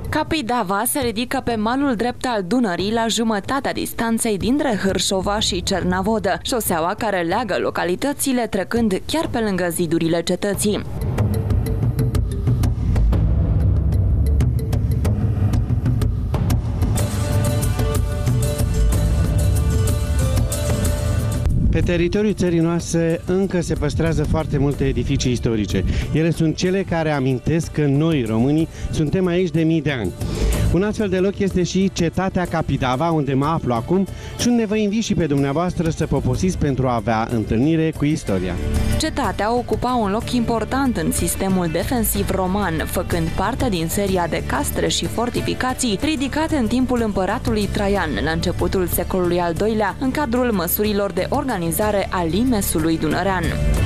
Capidava se ridică pe malul drept al Dunării, la jumătatea distanței dintre Hârșova și Cernavodă, șoseaua care leagă localitățile trecând chiar pe lângă zidurile cetății. Pe teritoriul țării noastre încă se păstrează foarte multe edificii istorice. Ele sunt cele care amintesc că noi, românii, suntem aici de mii de ani. Un astfel de loc este și cetatea Capidava, unde mă aflu acum și unde vă invit și pe dumneavoastră să poposiți pentru a avea întâlnire cu istoria. Cetatea ocupa un loc important în sistemul defensiv roman, făcând parte din seria de castre și fortificații ridicate în timpul împăratului Traian, la începutul secolului al II-lea, în cadrul măsurilor de organizare a limesului dunărean.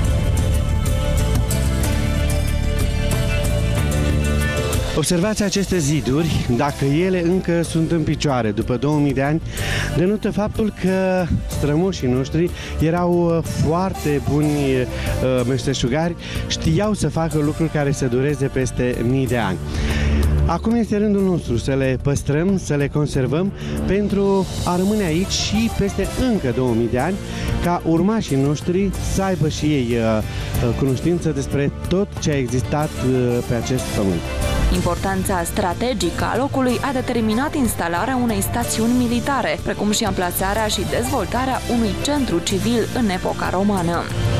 Observați aceste ziduri, dacă ele încă sunt în picioare după 2000 de ani, denotă faptul că strămoșii noștri erau foarte buni meșteșugari, știau să facă lucruri care să dureze peste mii de ani. Acum este rândul nostru să le păstrăm, să le conservăm pentru a rămâne aici și peste încă 2000 de ani, ca urmașii noștri să aibă și ei cunoștință despre tot ce a existat pe acest pământ. Importanța strategică a locului a determinat instalarea unei stațiuni militare, precum și amplasarea și dezvoltarea unui centru civil în epoca romană.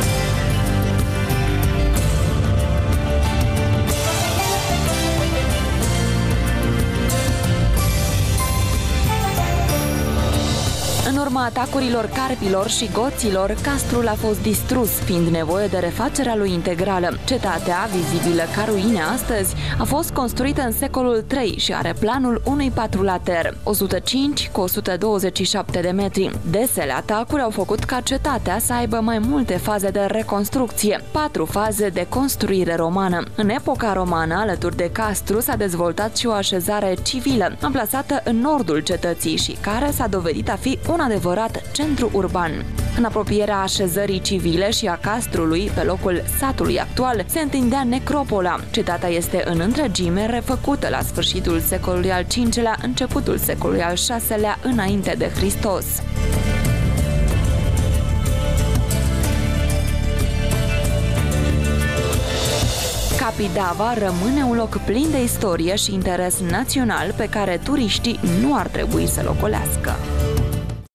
În urma atacurilor carpilor și goților, castrul a fost distrus, fiind nevoie de refacerea lui integrală. Cetatea, vizibilă ca ruine astăzi, a fost construită în secolul III și are planul unui patrulater, 105 cu 127 de metri. Desele atacuri au făcut ca cetatea să aibă mai multe faze de reconstrucție, 4 faze de construire romană. În epoca romană, alături de castru, s-a dezvoltat și o așezare civilă, amplasată în nordul cetății și care s-a dovedit a fi un adevărat centru urban. În apropierea așezării civile și a castrului, pe locul satului actual, se întindea necropola. Cetatea este în întregime refăcută la sfârșitul secolului al V-lea, începutul secolului al VI-lea înainte de Hristos. Capidava rămâne un loc plin de istorie și interes național pe care turiștii nu ar trebui să-l ocolească.